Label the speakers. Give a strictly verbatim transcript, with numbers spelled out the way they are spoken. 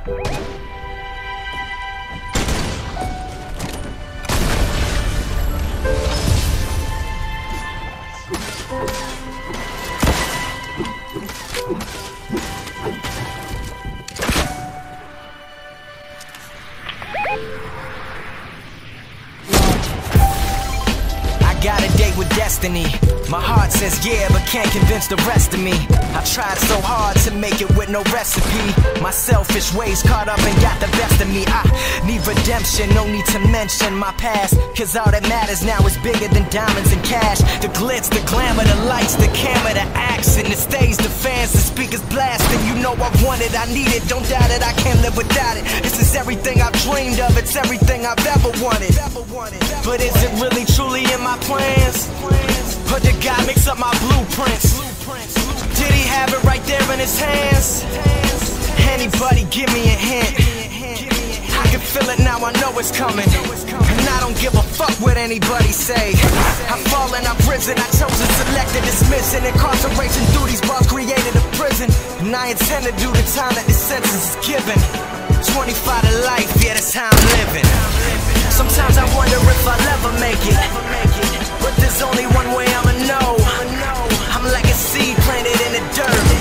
Speaker 1: Got a date with destiny. My heart says yeah, but can't convince the rest of me. I tried so hard to make it with no recipe. My selfish ways caught up and got the best of me. I need redemption, no need to mention my past, cause all that matters now is bigger than diamonds and cash. The glitz, the glamour, the lights, the camera, the action, the stage, the fans, the speakers blasting. You know I want it, I need it, don't doubt it, I can't live without it. This is everything I've dreamed of, it's everything I've ever wanted. But is it really truly in my plans? Or did God mix up my blueprints? Did he have it right there in his hands? Anybody give me a hint? I can feel it now, I know it's coming. And I don't give a fuck what anybody say. I've fallen, I've risen, I chosen, selected, dismissed. And incarceration through these bars created a prison. And I intend to do the time that this sentence is given. Twenty-five to life, yeah, that's how I'm living. Sometimes I wonder if I'll ever make it, but there's only one way I'ma know. I'm like a seed planted in the dirt.